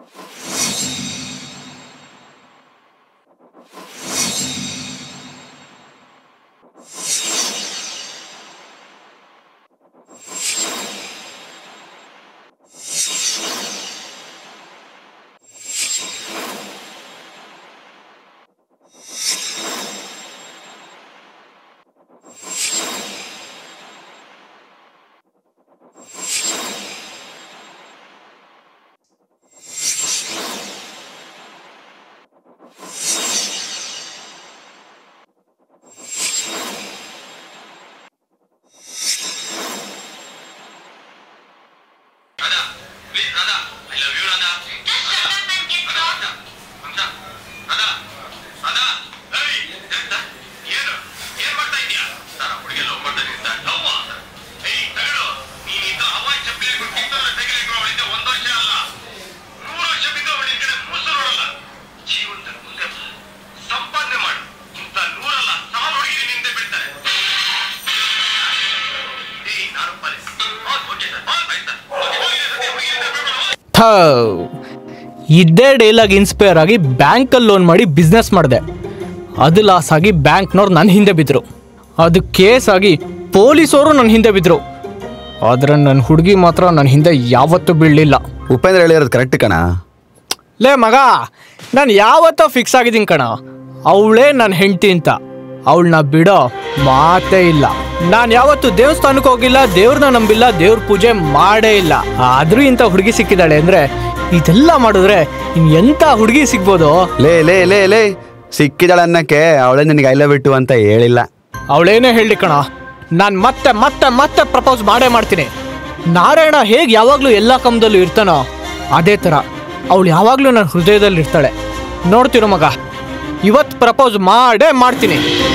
ಇದೇ dialogue inspire ಆಗಿ ಬ್ಯಾಂಕಲ್ಲಿ ಲೋನ್ ಮಾಡಿ ಬಿಸ್ನೆಸ್ ಮಾಡಿದೆ. ಅದು ಲಾಸ್ ಆಗಿ ಬ್ಯಾಂಕ್ನವ್ರು ನನ್ನ ಹಿಂದೆ ಬಿದ್ದರು. ಅದು ಕೇಸ್ ಆಗಿ ಪೊಲೀಸವರು ನನ್ನ ಹಿಂದೆ ಬಿದ್ದರು. ಆದರೆ ನನ್ನ ಹುಡುಗಿ ಮಾತ್ರ ನನ್ನ ಹಿಂದೆ ಯಾವತ್ತೂ ಬೀಳಲಿಲ್ಲ. ಉಪೇಂದ್ರ ಹೇಳಿರೋದು ಕರೆಕ್ಟ್ ಕಣ. ಲೇ ಮಗ, ನಾನು ಯಾವತ್ತೋ ಫಿಕ್ಸ್ ಆಗಿದ್ದೀನಿ ಕಣ, ಅವಳೇ ನನ್ನ ಹೆಂಡತಿ ಅಂತ. ಅವಳನ್ನ ಬಿಡೋ ಮಾತೇ ಇಲ್ಲ. ನಾನು ಯಾವತ್ತು ದೇವಸ್ಥಾನಕ್ಕೆ ಹೋಗಿಲ್ಲ, ದೇವ್ರನ್ನ ನಂಬಿಲ್ಲ, ದೇವ್ರ ಪೂಜೆ ಮಾಡೇ ಇಲ್ಲ. ಆದ್ರೂ ಇಂಥ ಹುಡುಗಿ ಸಿಕ್ಕಿದ್ದಾಳೆ ಅಂದ್ರೆ ಇದೆಲ್ಲ ಮಾಡಿದ್ರೆ ಎಂತ ಹುಡುಗಿ ಸಿಗ್ಬೋದು? ಲೇ ಲೇ ಲೇ ಲೇ ಸಿಕ್ಕಿದಾಳೆ ಅನ್ನಕ್ಕೆ ಅವಳೇ ನನಗೆ ಐ ಲವ್ ಯು ಅಂತ ಹೇಳಿಲ್ಲ. ಅವಳೇನೇ ಹೇಳಿ ಕಣ, ನಾನು ಮತ್ತೆ ಮತ್ತೆ ಮತ್ತೆ ಪ್ರಪೋಸ್ ಮಾಡೇ ಮಾಡ್ತೀನಿ. ನಾರಾಯಣ ಹೇಗೆ ಯಾವಾಗಲೂ ಎಲ್ಲ ಕಂಬದಲ್ಲೂ ಇರ್ತಾನೋ ಅದೇ ಥರ ಅವಳು ಯಾವಾಗಲೂ ನನ್ನ ಹೃದಯದಲ್ಲಿ ಇರ್ತಾಳೆ. ನೋಡ್ತೀರೋ ಮಗ, ಇವತ್ತು ಪ್ರಪೋಸ್ ಮಾಡೇ ಮಾಡ್ತೀನಿ.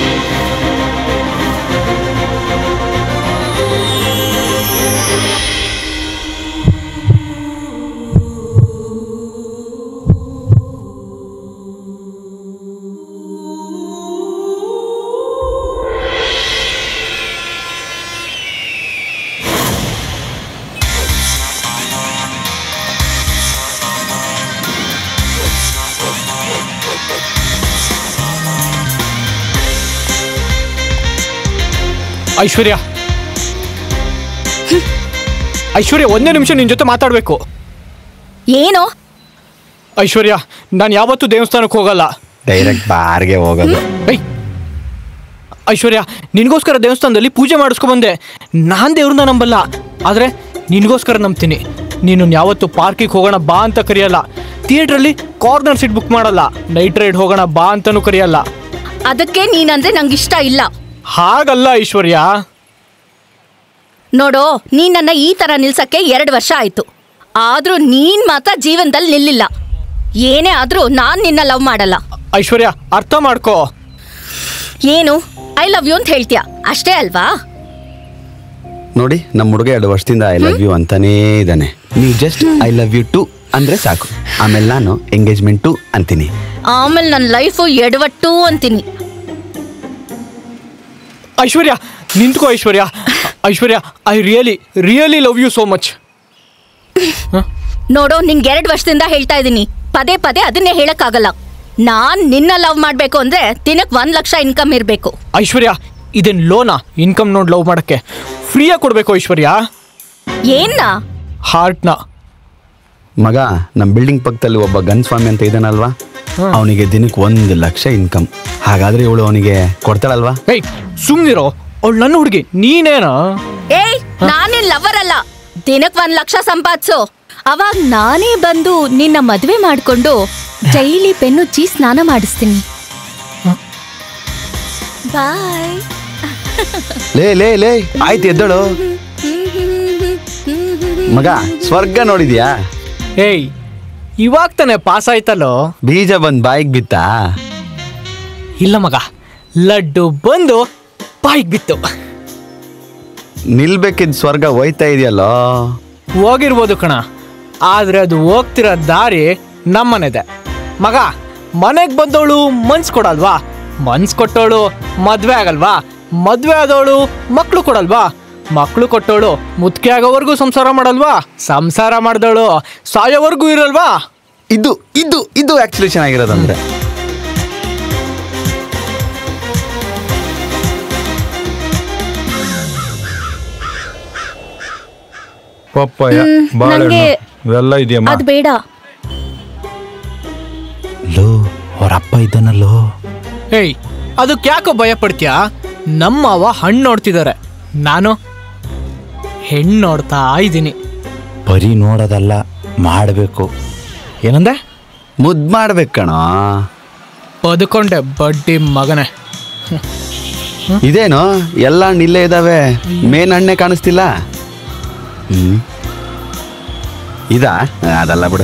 ಐಶ್ವರ್ಯ, ಐಶ್ವರ್ಯ, ಒಂದೇ ನಿಮಿಷ ನಿನ್ನ ಜೊತೆ ಮಾತಾಡಬೇಕು. ಏನು? ಐಶ್ವರ್ಯ, ನಾನು ಯಾವತ್ತೂ ದೇವಸ್ಥಾನಕ್ಕೆ ಹೋಗಲ್ಲ, ಡೈರೆಕ್ಟ್ ಬಾರ್ಗೆ ಹೋಗೋದು. ಐಶ್ವರ್ಯ, ನಿನಗೋಸ್ಕರ ದೇವಸ್ಥಾನದಲ್ಲಿ ಪೂಜೆ ಮಾಡಿಸ್ಕೊಬಂದೆ. ನಾನು ದೇವ್ರನ್ನ ನಂಬಲ್ಲ, ಆದರೆ ನಿನಗೋಸ್ಕರ ನಂಬ್ತೀನಿ. ನೀನು ಯಾವತ್ತು ಪಾರ್ಕಿಗೆ ಹೋಗೋಣ ಬಾ ಅಂತ ಕರೆಯಲ್ಲ, ಥಿಯೇಟ್ರಲ್ಲಿ ಕಾರ್ನರ್ ಸೀಟ್ ಬುಕ್ ಮಾಡಲ್ಲ, ನೈಟ್ ರೈಡ್ ಹೋಗೋಣ ಬಾ ಅಂತನೂ ಕರೆಯಲ್ಲ. ಅದಕ್ಕೆ ನೀನಂದ್ರೆ ನಂಗೆ ಇಷ್ಟ ಇಲ್ಲ. ಹಾಗಲ್ಲ ಐಶ್ವರ್ಯ. ನೋಡೋ, ನೀನ್ ನನ್ನ ಈ ತರ ನಿಲ್ಸಕ್ಕೆ 2 ವರ್ಷ ಆಯ್ತು, ಆದ್ರೂ ನೀನ್ ಮಾತ್ರ ಜೀವನದಲ್ಲಿ ನಿಲ್ಲಿಲ್ಲ. ಏನೇ ಆದ್ರೂ ನಾನ್ ನಿನ್ನ ಲವ್ ಮಾಡಲ್ಲ. ಐಶ್ವರ್ಯ, ಅರ್ಥ ಮಾಡ್ಕೋ. ಏನು ಐ ಲವ್ ಯು ಅಂತ ಹೇಳ್ತೀಯ ಅಷ್ಟೇ ಅಲ್ವಾ? ನೋಡಿ, ನಮ್ಮ ಹುಡುಗ 2 ವರ್ಷದಿಂದ ಐ ಲವ್ ಯು ಅಂತಾನೇ ಇದ್ದಾನೆ. ನೀವು just I love you too ಅಂದ್ರೆ ಸಾಕು. ಆಮೇಲೆ ನಾನು ಎಂಗೇಜ್ಮೆಂಟ್ ಟು ಅಂತೀನಿ. ಆಮೇಲೆ ನನ್ನ ಲೈಫು ಎಡವಟ್ಟು ಅಂತೀನಿ. ಐಶ್ವರ್ಯ, ನಿಂತ್ಕೋ Aishwarya. Aishwarya, I really love you so much. ನೋಡೋ, ನಿಂಗೆ 2 ವರ್ಷದಿಂದ ಹೇಳ್ತಾ ಇದ್ದೀನಿ, ಪದೇ ಪದೇ ಅದನ್ನೇ ಹೇಳಕ್ಕಾಗಲ್ಲ. ನಾನ್ ನಿನ್ನ ಲವ್ ಮಾಡ್ಬೇಕು ಅಂದ್ರೆ ದಿನಕ್ಕೆ 1 ಲಕ್ಷ ಇನ್ಕಮ್ ಇರಬೇಕು. ಐಶ್ವರ್ಯ, ಇದೇನ್ ಲೋನಾ? ಇನ್ಕಮ್ ನೋಡಿ ಲವ್ ಮಾಡಕ್ಕೆ ಫ್ರೀಯಾಗಿ ಕೊಡ್ಬೇಕು ಐಶ್ವರ್ಯ. ಏನ್ನ? ಹಾರ್ಟ್ನ. ಮಗ, ನಮ್ಮ ಬಿಲ್ಡಿಂಗ್ ಪಕ್ಕದಲ್ಲಿ ಒಬ್ಬ ಗನ್ಸ್ವಾಮಿ ಅಂತ ಇದ್ದಾನಲ್ವಾ, ಅವನಿಗೆ ದಿನಕ್ಕೆ 1 ಲಕ್ಷ ಇನ್ಕಮ್. ಹಾಗಾದ್ರೆ ಇವಳು ಅವನಿಗೆ ಕೊಡ್ತಾಳಲ್ವಾ? ಏಯ್ ಸುಮ್ನಿರೋ, ಅವಳು ನನ್ನ ಹುಡುಗಿ, ನೀನೇನಾ? ಏಯ್, ನಾನೇನ್ ಲವರ್ ಅಲ್ಲ. ದಿನಕ್ಕೆ 1 ಲಕ್ಷ ಸಂಪಾದಿಸು, ಅವಾಗ ನಾನೇ ಬಂದು ನಿನ್ನ ಮದುವೆ ಮಾಡ್ಕೊಂಡು ಡೈಲಿ ಬೆನ್ನುಜ್ಜಿ ಸ್ನಾನ ಮಾಡಿಸ್ತೀನಿ. ಬಾಯ್. ಲೇ ಲೇ ಲೇ ಆಯ್ತು, ಎದ್ದಳು. ಮಗ, ಸ್ವರ್ಗ ನೋಡಿದ್ಯಾ? ಏಯ್, ಇವಾಗ ತಾನೆ ಪಾಸ್ ಆಯ್ತಲ್ಲೋ. ಬೀಜ ಬಂದು ಬಾಯಿಗೆ ಬಿತ್ತಾ? ಇಲ್ಲ ಮಗ, ಲಡ್ಡು ಬಂದು ಬಾಯಿಗೆ ಬಿತ್ತು. ನಿಲ್ಬೇಕಿದ್ ಸ್ವರ್ಗ ಹೋಯ್ತಾ ಇದೆಯಲ್ಲೋ. ಹೋಗಿರ್ಬೋದು ಕಣ, ಆದ್ರೆ ಅದು ಹೋಗ್ತಿರೋ ದಾರಿ ನಮ್ಮನೆದೆ. ಮಗ, ಮನೆಗೆ ಬಂದವಳು ಮನ್ಸು ಕೊಡಲ್ವಾ? ಮನ್ಸು ಕೊಟ್ಟವಳು ಮದ್ವೆ ಆಗಲ್ವಾ? ಮದ್ವೆ ಆದವಳು ಮಕ್ಕಳು ಕೊಡಲ್ವಾ? ಮಕ್ಕಳು ಕೊಟ್ಟವಳು ಮುದುಕೆ ಆಗೋವರೆಗೂ ಸಂಸಾರ ಮಾಡಲ್ವಾ? ಸಂಸಾರ ಮಾಡಿದವಳು ಸಾಯೋವರೆಗೂ ಇರಲ್ವಾ? ಇದು ಇದು ಇದು ಆಕ್ಚುಲಿ ಚೆನ್ನಾಗಿರೋದಂದ್ರೆ ಪಪ್ಪಾಯ ಬಾಳೆಹಣ್ಣು ಇವೆಲ್ಲ ಇದೆಯಮ್ಮ. ಅದು ಬೇಡ. ಲೋ ಅವ್ರ ಅಪ್ಪ ಇದ್ದಾನಲ್ಲೋ. ಏಯ್ ಅದಕ್ಕೆ ಯಾಕೋ ಭಯ ಪಡ್ತೀಯಾ? ನಮ್ಮವ ಹಣ್ಣು ನೋಡ್ತಿದ್ದಾರೆ, ನಾನು ಹೆಣ್ಣು ನೋಡ್ತಾ ಇದ್ದೀನಿ. ಬರೀ ನೋಡೋದಲ್ಲ, ಮಾಡಬೇಕು. ಏನಂದೆ? ಮುದ್ದು ಮಾಡ್ಬೇಕು ಕಣೋ. ಬದುಕೊಂಡೆ ಬಡ್ಡಿ ಮಗನೇ. ಇದೇನು ಎಲ್ಲ ಹಣ್ಣು ಇಲ್ಲೇ ಇದಾವೆ, ಮೇನ್ ಹಣ್ಣೆ ಕಾಣಿಸ್ತಿಲ್ಲ. ಇದಾ? ಅದಲ್ಲ ಬಿಡು.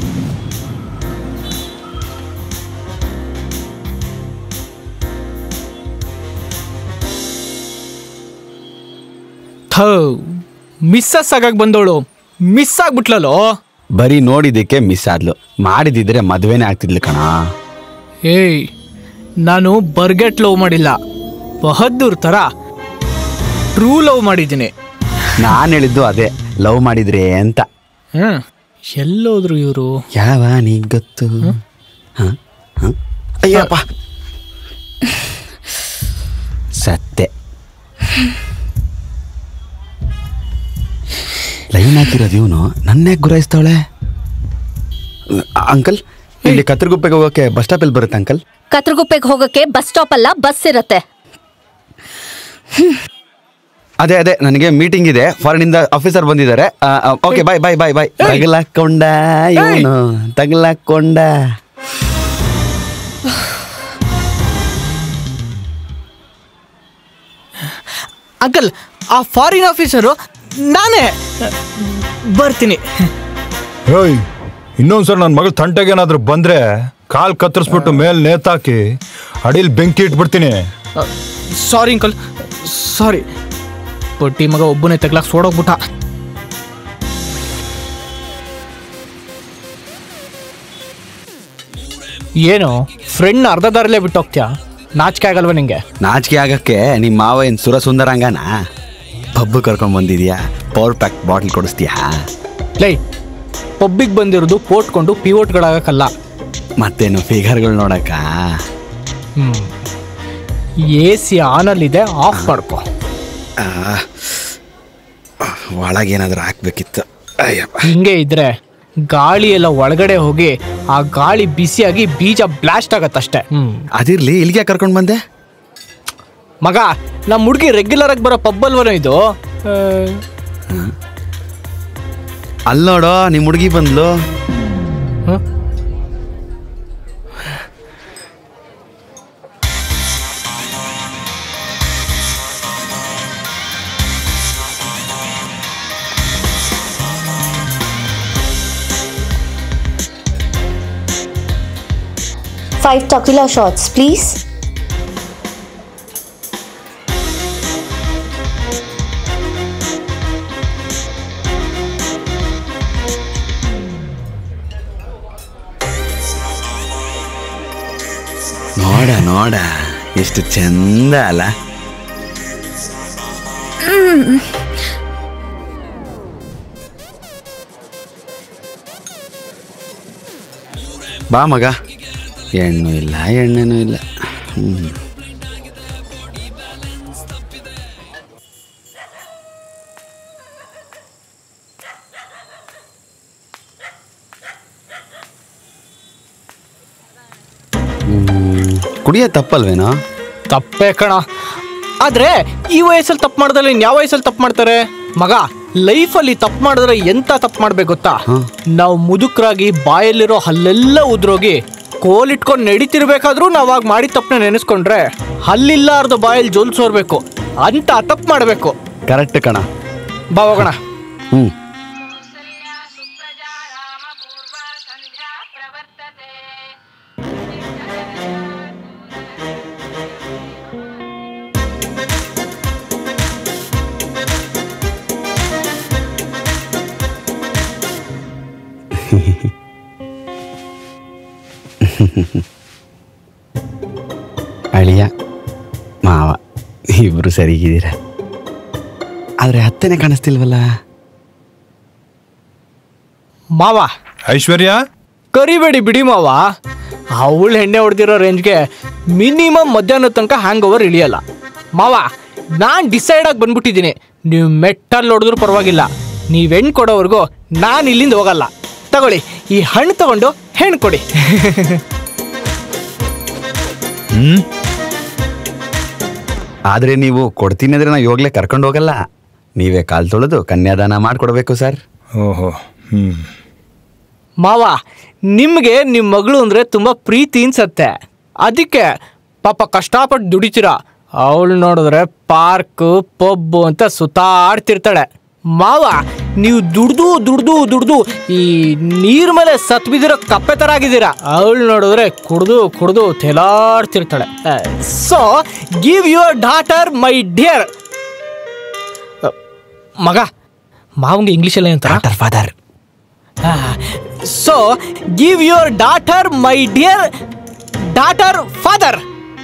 ಮಿಸ್ಸಸ್ ಆಗಕ್ ಬಂದವಳು ಮಿಸ್ ಆಗ್ಬಿಟ್ಲಲ್ಲೋ. ಬರೀ ನೋಡಿದ್ದಕ್ಕೆ ಮಿಸ್ ಆದ್ಲು, ಮಾಡಿದಿದ್ರೆ ಮದ್ವೆನೇ ಆಗ್ತಿದ್ಲು ಕಣ. ಏಯ್ ನಾನು ಬರ್ಗೆಟ್ ಲವ್ ಮಾಡಿಲ್ಲ, ಬಹದ್ದೂರ್ ಥರ ಟ್ರೂ ಲವ್ ಮಾಡಿದ್ದೀನಿ. ನಾನು ಹೇಳಿದ್ದು ಅದೇ, ಲವ್ ಮಾಡಿದ್ರೆ ಅಂತ. ಎಲ್ಲೋದ್ರು ಇವರು? ಯಾವ ನೀಗ್ ಗೊತ್ತು? ಅಯ್ಯಪ್ಪ ಸತ್ತೆ. ಲೈನ್ ಹಾಕಿರೋದು ಇವನು ನನ್ನೇ ಗುರಾಯಿಸ್ತಾವಳೆ. ಅಂಕಲ್, ಇಲ್ಲಿ ಕತ್ರಗುಪ್ಪೆಗೆ ಹೋಗೋಕೆ ಬಸ್ ಸ್ಟಾಪ್ ಎಲ್ಲಿ ಬರುತ್ತೆ ಅಂಕಲ್? ಕತ್ರಗುಪ್ಪೆಗೆ ಹೋಗಕ್ಕೆ ಬಸ್ ಸ್ಟಾಪ್ ಅಲ್ಲ, ಬಸ್ ಇರತ್ತೆ. ಅದೇ ಅದೇ, ನನಗೆ ಮೀಟಿಂಗ್ ಇದೆ, ಫಾರಿನ್ ಇಂದ ಆಫೀಸರ್ ಬಂದಿದ್ದಾರೆ. ಓಕೆ, ಬಾಯ್ ಬಾಯ್ ಬಾಯ್ ಬಾಯ್. ತಗಲಾಕೊಂಡ ಇವನು, ತಗಲಾಕೊಂಡ. ಅಂಕಲ್, ಆ ಫಾರಿನ್ ಆಫೀಸರು ನಾನೇ. ಬರ್ತೀನಿ. ಏಯ್ ಇನ್ನೊಂದ್ಸಲ ನನ್ನ ಮಗಳು ತಂಟೆಗೇನಾದ್ರೂ ಬಂದ್ರೆ ಕಾಲ್ ಕತ್ತರಿಸ್ಬಿಟ್ಟು ಮೇಲೆ ನೇತಾಕಿ ಅಡಿಲ್ ಬೆಂಕಿ ಇಟ್ಬಿಡ್ತೀನಿ. ಸಾರಿ ಅಂಕಲ್, ಸಾರಿ. ಪಟ್ಟಿ ಮಗ ಒಬ್ಬನೇ ತಗ್ಲಾಕ್ ಸೋಡೋಗ್ಬಿಟ್ಟ. ಏನು ಫ್ರೆಂಡ್ ಅರ್ಧ ದಾರಲ್ಲೇ ಬಿಟ್ಟು ಹೋಗ್ತೀಯಾ? ನಾಚಿಕೆ ಆಗಲ್ವ ನಿಂಗೆ? ನಾಚಿಕೆ ಆಗಕ್ಕೆ ನಿಮ್ಮ ಮಾವ ಏನು ಸುರಸುಂದರಂಗನ ಪಬ್ಬು ಕರ್ಕೊಂಡು ಬಂದಿದ್ಯಾ? ಪವರ್ ಪ್ಯಾಕ್ ಬಾಟಲ್ ಕೊಡಿಸ್ತೀಯಾ? ಲೈ, ಪಬ್ಬಿಗೆ ಬಂದಿರೋದು ಪೋಟ್ಕೊಂಡು ಪಿವೋಟ್ಗಳಾಗಕ್ಕಲ್ಲ. ಮತ್ತೇನು ಫಿಗರ್ಗಳು ನೋಡಕ್ಕ? AC ಆನಲ್ಲಿದೆ, ಆಫ್ ಮಾಡ್ಕೊ. ಒಳಗೇನಾದ್ರೂ ಹಾಕ್ಬೇಕಿತ್ತು. ಅಯ್ಯಪ್ಪ, ಹಿಂಗೆ ಇದ್ರೆ ಗಾಳಿ ಎಲ್ಲ ಒಳಗಡೆ ಹೋಗಿ ಆ ಗಾಳಿ ಬಿಸಿಯಾಗಿ ಬೀಜ ಬ್ಲಾಸ್ಟ್ ಆಗತ್ತಷ್ಟೇ. ಅದಿರ್ಲಿ, ಇಲ್ಲಿಗೆ ಕರ್ಕೊಂಡು ಬಂದೆ ಮಗ. ನಮ್ಮ ಹುಡುಗಿ ರೆಗ್ಯುಲರ್ ಆಗಿ ಬರೋ ಪಬ್ ಅಲ್ವನೋ ಇದು? ಅಲ್ಲಿ ನೋಡೋ, ನಿಮ್ಮ ಹುಡುಗಿ ಬಂದ್ಲು. Five tequila shots, please. ನೋಡ ನೋಡ, ಎಷ್ಟು ಚಂದ ಅಲ್ಲ? ಬಾ ಮಗ. ಹೆಣ್ಣು ಇಲ್ಲ, ಎಣ್ಣೆನೂ ಇಲ್ಲ. ಕುಡಿಯೋ ತಪ್ಪಲ್ವೇನೋ? ತಪ್ಪೇ ಕಣ. ಆದ್ರೆ ಈ ವಯಸ್ಸಲ್ಲಿ ತಪ್ಪು ಮಾಡಿದ್ರೆ ಇನ್ಯಾವ ವಯಸ್ಸಲ್ಲಿ ತಪ್ಪು ಮಾಡ್ತಾರೆ ಮಗ? ಲೈಫಲ್ಲಿ ತಪ್ಪು ಮಾಡಿದ್ರೆ ಎಂತ ತಪ್ಪು ಮಾಡ್ಬೇಕು ಗೊತ್ತಾ? ನಾವು ಮುದುಕರಾಗಿ ಬಾಯಲ್ಲಿರೋ ಹಲ್ಲೆಲ್ಲ ಉದ್ರೋಗಿ ಕೋಲಿಟ್ಕೊಂಡು ನಡೀತಿರ್ಬೇಕಾದ್ರೂ ನಾವಾಗ ಮಾಡಿ ತಪ್ಪನ್ನ ನೆನೆಸ್ಕೊಂಡ್ರೆ ಹಲ್ಲಿಲ್ಲಾರ್ದು ಬಾಯಲ್ಲಿ ಜೋಲ್ ಸೋರ್ಬೇಕು ಅಂತ ತಪ್ಪು ಮಾಡಬೇಕು. ಕರೆಕ್ಟ್ ಕಣ. ಬಾ ಹೋಗೋಣ. ಅಳಿಯ ಮಾವ ಇಬ್ರು ಸರಿಗಿದ್ದೀರ, ಆದ್ರೆ ಹತ್ತನೇ ಕಾಣಿಸ್ತಿಲ್ವಲ್ಲ? ಮಾವ. ಐಶ್ವರ್ಯ, ಕರಿಬೇಡಿ ಬಿಡಿ ಮಾವ. ಅವಳು ಎಣ್ಣೆ ಹೊಡೆದಿರೋ ರೇಂಜ್ಗೆ ಮಿನಿಮಮ್ ಮಧ್ಯಾಹ್ನ ತನಕ ಹ್ಯಾಂಗ್ ಓವರ್ ಇಳಿಯಲ್ಲ ಮಾವ. ನಾನು ಡಿಸೈಡ್ ಆಗಿ ಬಂದ್ಬಿಟ್ಟಿದ್ದೀನಿ, ನೀವು ಮೆಟ್ಟಲ್ಲಿ ಹೊಡೆದ್ರೂ ಪರವಾಗಿಲ್ಲ, ನೀವು ಹೆಣ್ಣು ಕೊಡೋವರೆಗೂ ನಾನು ಇಲ್ಲಿಂದ ಹೋಗಲ್ಲ. ತಗೊಳ್ಳಿ, ಈ ಹಣ್ಣು ತಗೊಂಡು ಹೆಣ್ಣು ಕೊಡಿ. ಆದ್ರೆ ನೀವು ಕೊಡ್ತೀನಿ ಅಂದ್ರೆ ನಾವು ಇವಾಗಲೇ ಕರ್ಕೊಂಡು ಹೋಗಲ್ಲ, ನೀವೇ ಕಾಲು ತೊಳೆದು ಕನ್ಯಾದಾನ ಮಾಡಿಕೊಡ್ಬೇಕು ಸರ್. ಓಹೋ. ಮಾವ, ನಿಮಗೆ ನಿಮ್ಮ ಮಗಳು ಅಂದರೆ ತುಂಬ ಪ್ರೀತಿ ಅನ್ಸತ್ತೆ, ಅದಕ್ಕೆ ಪಾಪ ಕಷ್ಟಪಟ್ಟು ದುಡಿತೀರಾ. ಅವಳು ನೋಡಿದ್ರೆ ಪಾರ್ಕು ಪಬ್ಬು ಅಂತ ಸುತ್ತಾಡ್ತಿರ್ತಾಳೆ. ಮಾವ, ನೀವು ದುಡ್ದು ದುಡ್ದು ದುಡ್ದು ಈ ನೀರ್ ಮೇಲೆ ಸತ್ ಬಿದ್ದಿರೋ ಕಪ್ಪೆ ಥರ ಆಗಿದ್ದೀರಾ. ಅವಳು ನೋಡಿದ್ರೆ ಕುಡ್ದು ಕುಡ್ದು ತೆಲಾಡ್ತಿರ್ತಾಳೆ. So give your daughter my dear. ಮಗ, ಮಾವಂಗೆ ಇಂಗ್ಲೀಷಲ್ಲಿ ಏನಂತಾರೆ? Father. So give your daughter my dear daughter father.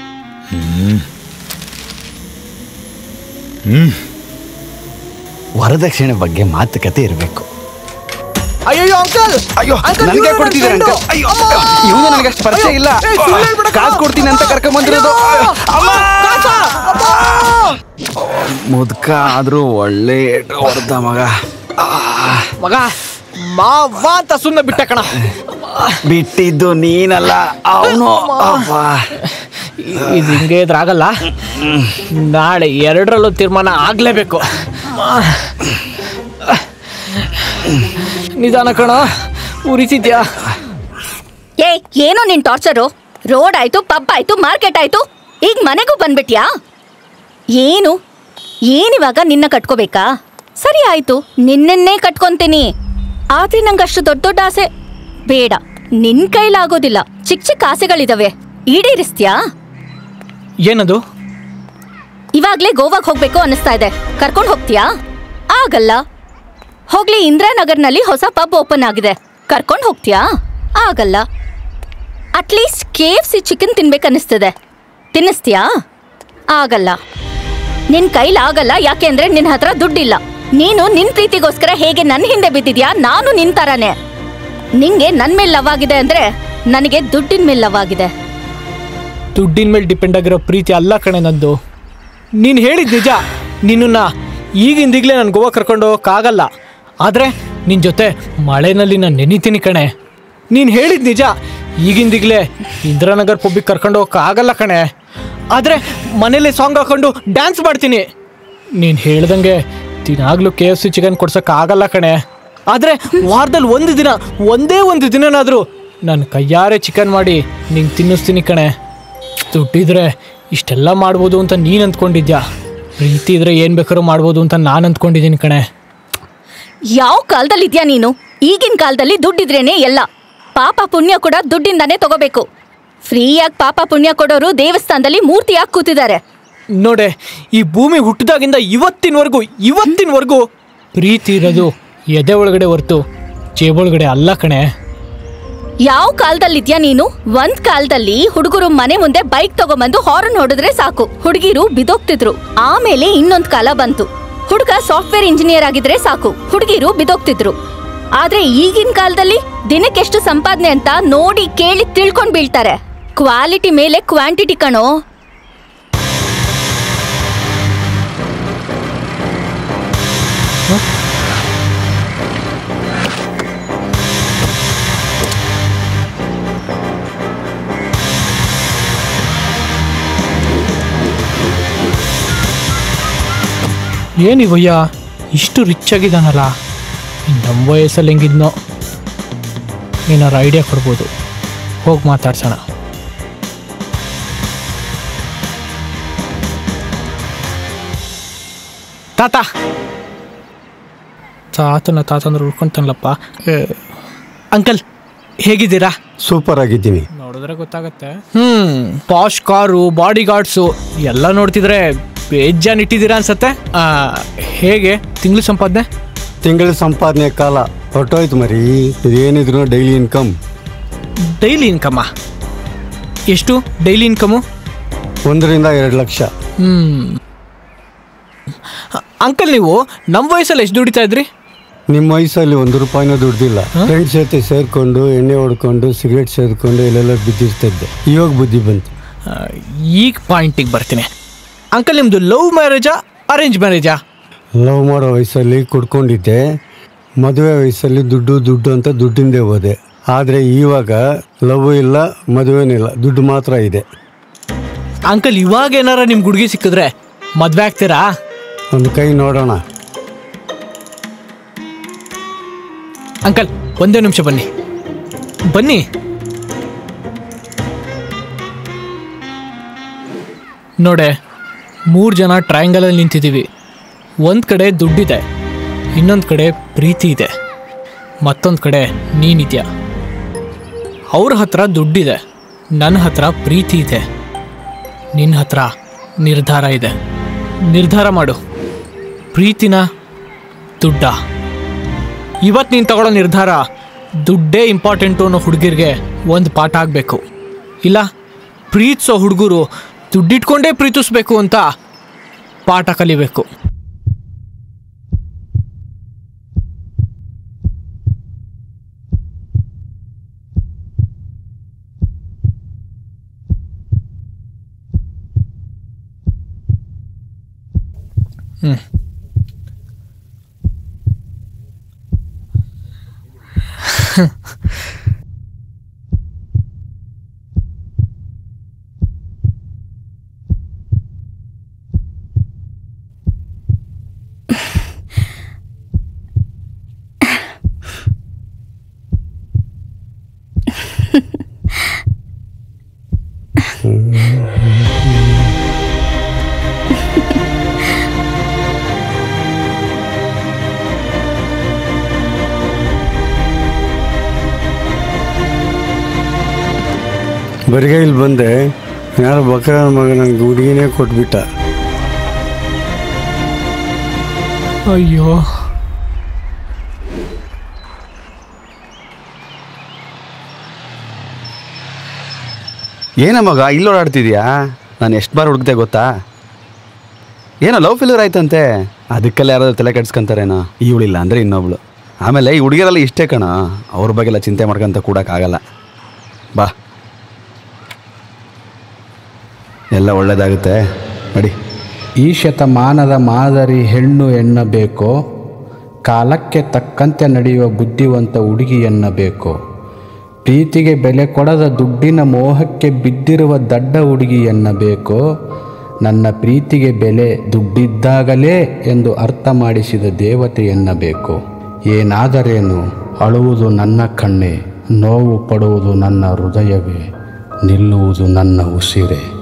ವರದಕ್ಷಿಣೆ ಬಗ್ಗೆ ಮಾತುಕತೆ ಇರಬೇಕು. ಅಯ್ಯೋ ಅಂಕಲ್, ಅಯ್ಯೋ ನನಗೆ ಕೊಡ್ತಿದ್ದಾರೆ ಅಂಕಲ್. ಅಯ್ಯೋ ಇವನು ನನಗೆ ಅಷ್ಟು ಪರಿಚಯ ಇಲ್ಲ. ಕಾಸು ಕೊಡ್ತೀನಿ ಅಂತ ಕರ್ಕೊಂಡ್ ಬಂದಿರೋದು. ಮುದ್ಕ ಆದ್ರೂ ಒಳ್ಳೆ ಹೊಡೆದ ಮಗ. ಮಗ ಮಾವ ಅಂತ ಸುಮ್ಮನೆ ಬಿಟ್ಟ ಕಣ. ಬಿಟ್ಟಿದ್ದು ನೀನಲ್ಲ, ಅವನು. ಇದು ಹಿಂಗೆ ಇದ್ರಾಗಲ್ಲ, ನಾಳೆ ಎರಡರಲ್ಲೂ ತೀರ್ಮಾನ ಆಗ್ಲೇಬೇಕು. ನಿಧಾನ ಕಣ, ಉರಿತಿದ್ಯಾ? ಏನೋ ನಿನ್ ಟಾರ್ಚರು? ರೋಡ್ ಆಯ್ತು, ಪಬ್ ಆಯ್ತು, ಮಾರ್ಕೆಟ್ ಆಯ್ತು, ಈಗ ಮನೆಗೂ ಬಂದ್ಬಿಟ್ಯಾ? ಏನಿವಾಗ ನಿನ್ನ ಕಟ್ಕೋಬೇಕಾ? ಸರಿ ಆಯ್ತು, ನಿನ್ನೇ ಕಟ್ಕೊಂತೀನಿ. ಆದ್ರೆ ನಂಗಷ್ಟು ದೊಡ್ಡ ದೊಡ್ಡ ಆಸೆ ಬೇಡ, ನಿನ್ ಕೈಲಾಗೋದಿಲ್ಲ. ಚಿಕ್ಕ ಚಿಕ್ಕ ಆಸೆಗಳಿದಾವೆ, ಈಡೇರಿಸ್ತೀಯಾ? ಏನದು? ಇವಾಗ್ಲೇ ಗೋವಾಗ್ ಹೋಗ್ಬೇಕು ಅನ್ನಿಸ್ತಾ ಇದೆ, ಕರ್ಕೊಂಡು ಹೋಗ್ತೀಯಾ? ಆಗಲ್ಲ. ಹೋಗ್ಲಿ, ಇಂದಿರಾನಗರ್ನಲ್ಲಿ ಹೊಸ ಪಬ್ ಓಪನ್ ಆಗಿದೆ, ಕರ್ಕೊಂಡು ಹೋಗ್ತೀಯಾ? ಆಗಲ್ಲ. ಅಟ್ಲೀಸ್ಟ್ KFC ಚಿಕನ್ ತಿನ್ಬೇಕನ್ನಿಸ್ತದೆ, ತಿನ್ನಿಸ್ತೀಯಾ? ಆಗಲ್ಲ. ನಿನ್ ಕೈಲಾಗಲ್ಲ, ಯಾಕೆಂದ್ರೆ ನಿನ್ ಹತ್ರ ದುಡ್ಡಿಲ್ಲ. ನೀನು ನಿನ್ ಪ್ರೀತಿಗೋಸ್ಕರ ಹೇಗೆ ನನ್ನ ಹಿಂದೆ ಬಿದ್ದಿದ್ಯಾ, ನಾನು ನಿನ್ ತರಾನೆ. ನಿಂಗೆ ನನ್ ಮೇಲೆ ಲವ್ ಆಗಿದೆ ಅಂದ್ರೆ ನನಗೆ ದುಡ್ಡಿನ ಮೇಲೆ ಲವ್ ಆಗಿದೆ. ದುಡ್ಡಿನ ಮೇಲೆ ಡಿಪೆಂಡ್ ಆಗಿರೋ ಪ್ರೀತಿ ಅಲ್ಲ ಕಣೆ ನಂದು. ನೀನು ಹೇಳಿದ ನಿಜ, ನಿನ್ನನ್ನು ಈಗಿಂದೀಗಲೇ ನಾನು ಗೋವಾ ಕರ್ಕೊಂಡು ಹೋಗೋಕ್ಕಾಗಲ್ಲ. ಆದರೆ ನಿನ್ನ ಜೊತೆ ಮಳೆನಲ್ಲಿ ನಾನು ನೆನಿತೀನಿ ಕಣೆ. ನೀನು ಹೇಳಿದ ನಿಜ, ಈಗಿಂದೀಗಲೇ ಇಂದಿರಾನಗರ್ ಪಬ್ಬಿಗೆ ಕರ್ಕೊಂಡು ಹೋಗೋಕ್ಕಾಗಲ್ಲ ಕಣೆ. ಆದರೆ ಮನೇಲಿ ಸಾಂಗ್ ಹಾಕೊಂಡು ಡ್ಯಾನ್ಸ್ ಮಾಡ್ತೀನಿ. ನೀನು ಹೇಳ್ದಂಗೆ ದಿನಾಗಲೂ KFC ಚಿಕನ್ ಕೊಡ್ಸೋಕ್ಕಾಗಲ್ಲ ಕಣೆ. ಆದರೆ ವಾರದಲ್ಲಿ ಒಂದೇ ಒಂದು ದಿನನಾದರೂ ನಾನು ಕೈಯಾರೆ ಚಿಕನ್ ಮಾಡಿ ನಿಂಗೆ ತಿನ್ನಿಸ್ತೀನಿ ಕಣೆ. ದುಡ್ಡಿದ್ರೆ ಇಷ್ಟೆಲ್ಲ ಮಾಡ್ಬೋದು ಅಂತ ನೀನು ಅಂದ್ಕೊಂಡಿದ್ಯಾ, ಪ್ರೀತಿ ಇದ್ರೆ ಏನು ಬೇಕಾದ್ರೂ ಮಾಡ್ಬೋದು ಅಂತ ನಾನು ಅಂದ್ಕೊಂಡಿದ್ದೀನಿ ಕಣೆ. ಯಾವ ಕಾಲದಲ್ಲಿ ಇದ್ಯಾ ನೀನು? ಈಗಿನ ಕಾಲದಲ್ಲಿ ದುಡ್ಡಿದ್ರೇನೆ ಎಲ್ಲ. ಪಾಪ ಪುಣ್ಯ ಕೂಡ ದುಡ್ಡಿಂದಾನೇ ತಗೋಬೇಕು. ಫ್ರೀಯಾಗಿ ಪಾಪ ಪುಣ್ಯ ಕೊಡೋರು ದೇವಸ್ಥಾನದಲ್ಲಿ ಮೂರ್ತಿಯಾಗಿ ಕೂತಿದ್ದಾರೆ. ನೋಡೆ, ಈ ಭೂಮಿ ಹುಟ್ಟಿದಾಗಿಂದ ಇವತ್ತಿನವರೆಗೂ ಪ್ರೀತಿ ಇರೋದು ಎದೆ ಒಳಗಡೆ ಹೊರ್ತು ಜೇಬೊಳಗಡೆ ಅಲ್ಲ ಕಣೆ. ಯಾವ ಕಾಲದಲ್ಲಿದ್ಯಾ ನೀನು? ಒಂದ್ ಕಾಲದಲ್ಲಿ ಹುಡುಗರು ಮನೆ ಮುಂದೆ ಬೈಕ್ ತಗೊಂಬಂದು ಹಾರ್ನ್ ಹೊಡೆದ್ರೆ ಸಾಕು, ಹುಡುಗಿರು ಬಿದೋಗ್ತಿದ್ರು. ಆಮೇಲೆ ಇನ್ನೊಂದ್ ಕಾಲ ಬಂತು, ಹುಡುಗ ಸಾಫ್ಟ್ವೇರ್ ಇಂಜಿನಿಯರ್ ಆಗಿದ್ರೆ ಸಾಕು, ಹುಡುಗಿರು ಬಿದೋಗ್ತಿದ್ರು. ಆದ್ರೆ ಈಗಿನ ಕಾಲದಲ್ಲಿ ದಿನಕ್ಕೆಷ್ಟು ಸಂಪಾದನೆ ಅಂತ ನೋಡಿ ಕೇಳಿ ತಿಳ್ಕೊಂಡ್ ಬೀಳ್ತಾರೆ. ಕ್ವಾಲಿಟಿ ಮೇಲೆ ಕ್ವಾಂಟಿಟಿ ಕಣೋ. ಏನಿವಯ್ಯ ಇಷ್ಟು ರಿಚ್ ಆಗಿದ್ದಾನಲ್ಲ, ನಮ್ಮ ವಯಸ್ಸಲ್ಲಿ ಹೆಂಗಿದ್ನೋ. ಏನಾರು ಐಡಿಯಾ ಕೊಡ್ಬೋದು, ಹೋಗಿ ಮಾತಾಡ್ಸೋಣ. ತಾತಂದ್ರೆ ಉಳ್ಕೊಂತಾನಲ್ಲಪ್ಪ. ಅಂಕಲ್ ಹೇಗಿದ್ದೀರಾ? ಸೂಪರ್ ಆಗಿದ್ದೀನಿ. ನೋಡಿದ್ರೆ ಗೊತ್ತಾಗತ್ತೆ. ಪಾಶ್ ಕಾರು, ಬಾಡಿ ಗಾರ್ಡ್ಸು ಎಲ್ಲ ನೋಡ್ತಿದ್ರೆ ಬೇಜಾನ್ ಇಟ್ಟಿದ್ದೀರಾ ಅನ್ಸತ್ತೆ. ಹೇಗೆ ತಿಂಗಳು ಸಂಪಾದನೆ? ತಿಂಗಳ ಸಂಪಾದನೆ ಕಾಲ ಹೊರಟೋಯ್ತು ಮರಿ. ಇದೇನಿದ್ರು ಡೈಲಿ ಇನ್ಕಮ್. ಡೈಲಿ ಇನ್ಕಮ್ಮಾ? ಎಷ್ಟು ಡೈಲಿ ಇನ್ಕಮು? 1 ರಿಂದ 2 ಲಕ್ಷ. ಅಂಕಲ್, ನೀವು ನಮ್ಮ ವಯಸ್ಸಲ್ಲಿ ಎಷ್ಟು ದುಡಿತಾ ಇದ್ರಿ? ನಿಮ್ಮ ವಯಸ್ಸಲ್ಲಿ 1 ರೂಪಾಯಿನೂ ದುಡ್ದಿಲ್ಲ. ಫ್ರೆಂಡ್ಸ್ ಜೊತೆ ಸೇರ್ಕೊಂಡು ಎಣ್ಣೆ ಹೊಡ್ಕೊಂಡು ಸಿಗರೇಟ್ ಸೇರ್ಕೊಂಡು ಇಲ್ಲೆಲ್ಲ ಬಿದ್ದಿರ್ತಿದ್ದೆ. ಇವಾಗ ಬುದ್ಧಿ ಬಂತು. ಈಗ ಪಾಯಿಂಟಿಗೆ ಬರ್ತೀನಿ. ಅಂಕಲ್, ನಿಮ್ಮದು ಲವ್ ಮ್ಯಾರೇಜಾ ಅರೇಂಜ್ ಮ್ಯಾರೇಜಾ? ಲವ್ ಮಾಡೋ ವಯಸ್ಸಲ್ಲಿ ಕುಡ್ಕೊಂಡಿದ್ದೆ. ಮದುವೆ ವಯಸ್ಸಲ್ಲಿ ದುಡ್ಡು ಅಂತ ದುಡ್ಡಿಂದೇ ಹೋದೆ. ಆದರೆ ಇವಾಗ ಲವ್ ಇಲ್ಲ, ಮದುವೆನೂ ಇಲ್ಲ, ದುಡ್ಡು ಮಾತ್ರ ಇದೆ. ಅಂಕಲ್, ಇವಾಗ ಏನಾರ ನಿಮ್ಮ ಹುಡುಗಿ ಸಿಕ್ಕಿದ್ರೆ ಮದುವೆ ಆಗ್ತೀರಾ? ಒಂದು ಕೈ ನೋಡೋಣ. ಅಂಕಲ್, ಒಂದೇ ನಿಮಿಷ ಬನ್ನಿ. ನೋಡೆ, 3 ಜನ ಟ್ರಯಾಂಗಲಲ್ಲಿ ನಿಂತಿದ್ದೀವಿ. ಒಂದು ಕಡೆ ದುಡ್ಡಿದೆ, ಇನ್ನೊಂದು ಕಡೆ ಪ್ರೀತಿ ಇದೆ, ಮತ್ತೊಂದು ಕಡೆ ನೀನಿದ್ಯಾ. ಅವ್ರ ಹತ್ರ ದುಡ್ಡಿದೆ, ನನ್ನ ಹತ್ರ ಪ್ರೀತಿ ಇದೆ, ನಿನ್ನ ಹತ್ರ ನಿರ್ಧಾರ ಇದೆ. ನಿರ್ಧಾರ ಮಾಡು, ಪ್ರೀತಿನ ದುಡ್ಡ? ಇವತ್ತು ನೀನು ತಗೊಳ್ಳೋ ನಿರ್ಧಾರ ದುಡ್ಡೇ ಇಂಪಾರ್ಟೆಂಟು ಅನ್ನೋ ಹುಡುಗಿರಿಗೆ ಒಂದು ಪಾಠ ಆಗಬೇಕು. ಇಲ್ಲ ಪ್ರೀತಿಸೋ ಹುಡುಗರು ದುಡ್ಡಿಟ್ಕೊಂಡೇ ಪ್ರೀತಿಸ್ಬೇಕು ಅಂತ ಪಾಠ ಕಲಿಬೇಕು. ಬರಿಗೈಲಿ ಬಂದೆ, ಯಾರು ಬಕ್ರ ಮಗ ನನಗೆ ಹುಡುಗಿನೇ ಕೊಟ್ಬಿಟ್ಟ. ಅಯ್ಯೋ, ಏನ ಮಗ ಇಲ್ಲಿ ಓಡಾಡ್ತಿದ್ಯಾ? ನಾನು ಎಷ್ಟು ಬಾರ್ ಹುಡುಕ್ತೆ ಗೊತ್ತಾ? ಏನೋ ಲವ್ ಫೇಲ್ಯೂರ್ ಆಯ್ತಂತೆ, ಅದಕ್ಕೆಲ್ಲ ಯಾರಾದ್ರೂ ತಲೆ ಕೆಡ್ಸ್ಕೊಂತಾರೇನೋ. ಇವಳಿಲ್ಲ ಅಂದರೆ ಇನ್ನೊಬ್ಳು. ಆಮೇಲೆ ಈ ಹುಡುಗಿಯರೆಲ್ಲ ಇಷ್ಟೇ ಕಣ, ಅವ್ರ ಬಗ್ಗೆಲ್ಲ ಚಿಂತೆ ಮಾಡ್ಕೊಂತ ಕೂಡಕ್ಕಾಗಲ್ಲ. ಬಾ, ಎಲ್ಲ ಒಳ್ಳೇದಾಗುತ್ತೆ ನಡಿ. ಈ ಶತಮಾನದ ಮಾದರಿ ಹೆಣ್ಣು ಎನ್ನಬೇಕೋ, ಕಾಲಕ್ಕೆ ತಕ್ಕಂತೆ ನಡೆಯುವ ಬುದ್ಧಿವಂತ ಹುಡುಗಿ ಎನ್ನಬೇಕೋ, ಪ್ರೀತಿಗೆ ಬೆಲೆ ಕೊಡದ ದುಡ್ಡಿನ ಮೋಹಕ್ಕೆ ಬಿದ್ದಿರುವ ದಡ್ಡ ಹುಡುಗಿ ಎನ್ನಬೇಕೋ, ನನ್ನ ಪ್ರೀತಿಗೆ ಬೆಲೆ ದುಡ್ಡಿದ್ದಾಗಲೇ ಎಂದು ಅರ್ಥ ಮಾಡಿಸಿದ ದೇವತೆ ಎನ್ನಬೇಕು. ಏನಾದರೇನು, ಅಳುವುದು ನನ್ನ ಕಣ್ಣೇ, ನೋವು ಪಡುವುದು ನನ್ನ ಹೃದಯವೇ, ನಿಲ್ಲುವುದು ನನ್ನ ಉಸಿರೇ.